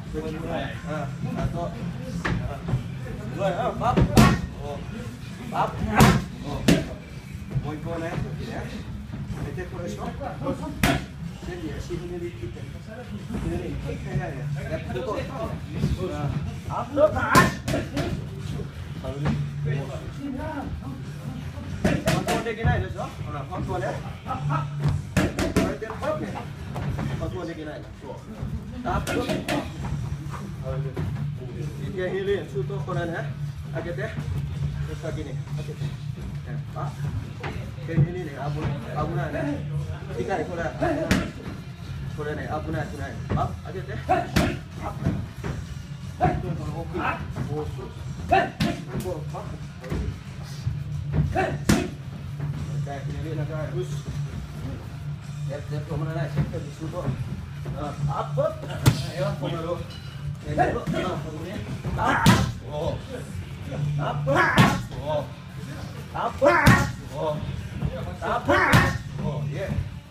Satu. Dua, bắp. Bắp. Muy buena ya. Este por eso. Jadi sini ni kita. Ini kita ya. Betul. Up. Contoh dia kena itu, orang contoh dia. Kalau dia pop ni, contoh dia kena itu. Tapi dia hilir, suatu koran ya, agak deh, terus lagi ni, agak deh. Pak, kayak ini ni, abunan ya, tiga ni koran, koran ni, abunan, Pak, agak deh. Itu kalau okey, bosuk. Kayak ini nak terus. Dia mana nak cek di situ. Apa? Ayo kono. Ini dulu. Kemudian. Oh. Apa? Oh. Apa? Oh. Apa? Oh, ya.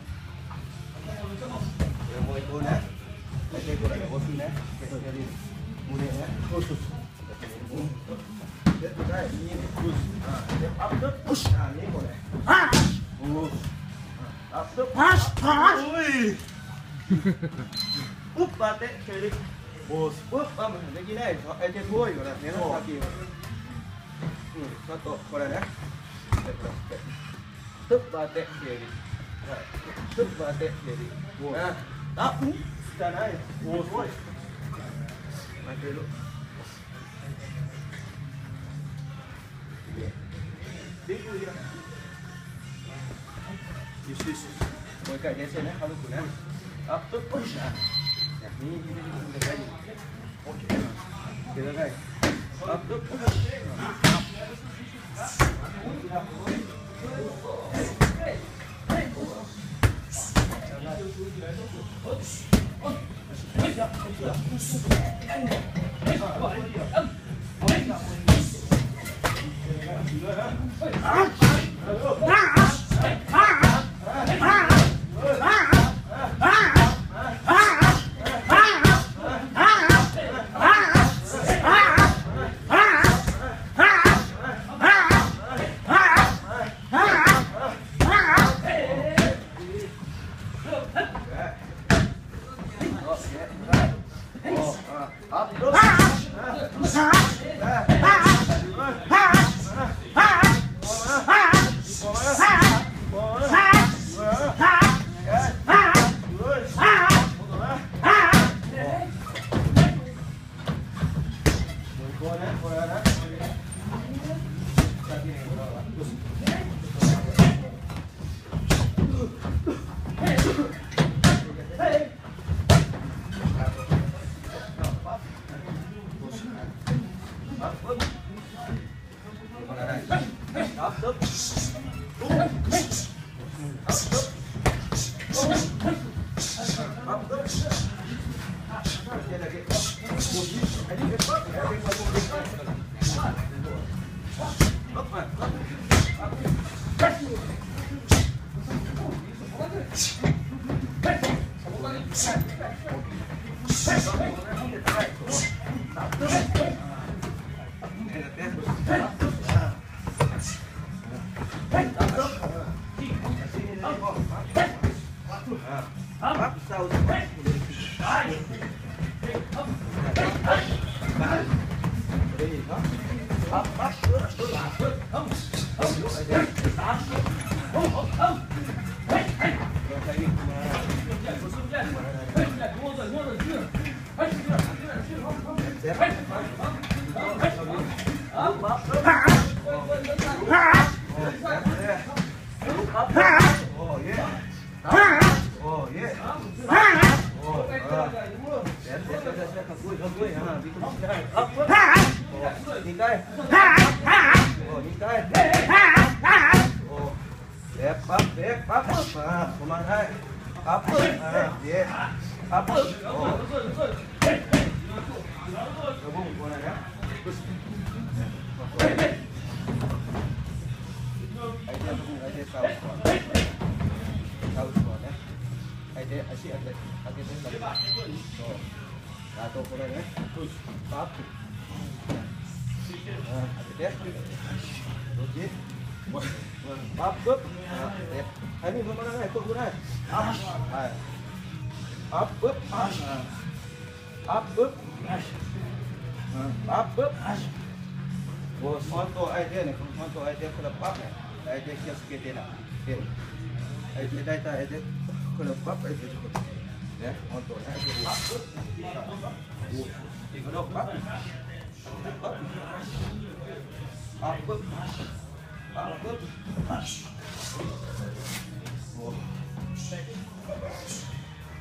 Ya mau itu nak. Kita boleh bosin nak. Kita jadi mulia ya. Khusus. Dia sudah ini push. Dia up the push. Ini boleh. Push. Up the push. Ui. Up batek kiri. Push. Push. Lagi ni. Ada dua juga. Ni nak lagi. Satu. Boleh ya. Up batek kiri. Up batek kiri. Nah. Tak. Sana ya. Push. Mari dulu. Yesus, mereka biasa nak kalau guna, apa pun dah. Ni kita lagi. Okey, kita lagi. Apa pun. Satu korang push, up. Ada okey. Up, up. Ini berapa nak ikut guna? Up, up, up, up, up, up, up. Bos, untuk idea ni, untuk idea kalau up, idea kia sikit dia nak. Okay. Idea data idea kalau up idea cukup. Ya, untuk idea up, up. Kalau up, up, up.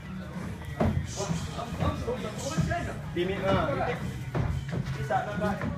Timik ah, bisa nampak.